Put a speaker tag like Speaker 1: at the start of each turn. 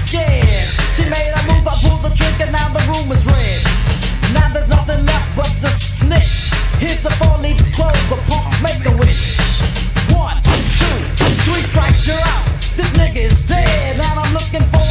Speaker 1: scared. She made a move, I pulled the trigger, now the room is red. Now there's nothing left but the snitch. Here's a 4-leaf clover, punk, make a wish. 1, 2, 3 strikes, you're out. This nigga is dead, and I'm looking for